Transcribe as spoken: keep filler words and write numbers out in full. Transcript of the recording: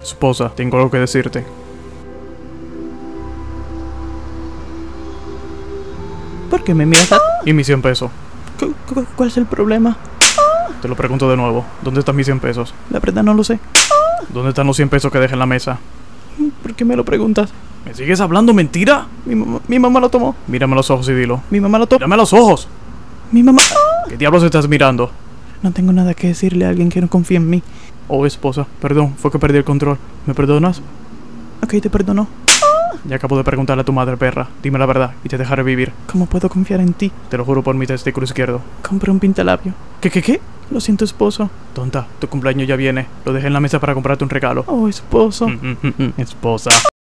Esposa, tengo algo que decirte. ¿Por qué me miras a... ¿Y mis cien pesos? ¿Cu cu ¿Cuál es el problema? Te lo pregunto de nuevo. ¿Dónde están mis cien pesos? La verdad no lo sé. ¿Dónde están los cien pesos que dejé en la mesa? ¿Por qué me lo preguntas? ¿Me sigues hablando mentira? Mi mamá, mi mamá lo tomó. Mírame a los ojos y dilo. Mi mamá lo tomó. ¡Mírame a los ojos! Mi mamá... ¿Qué diablos estás mirando? No tengo nada que decirle a alguien que no confía en mí. Oh, esposa, perdón, fue que perdí el control. ¿Me perdonas? Ok, te perdono. Ya acabo de preguntarle a tu madre, perra. Dime la verdad y te dejaré vivir. ¿Cómo puedo confiar en ti? Te lo juro por mi testículo izquierdo. Compré un pintalabio. ¿Qué, qué, qué? Lo siento, esposo. Tonta, tu cumpleaños ya viene. Lo dejé en la mesa para comprarte un regalo. Oh, esposo. Mm, mm, mm, mm, esposa.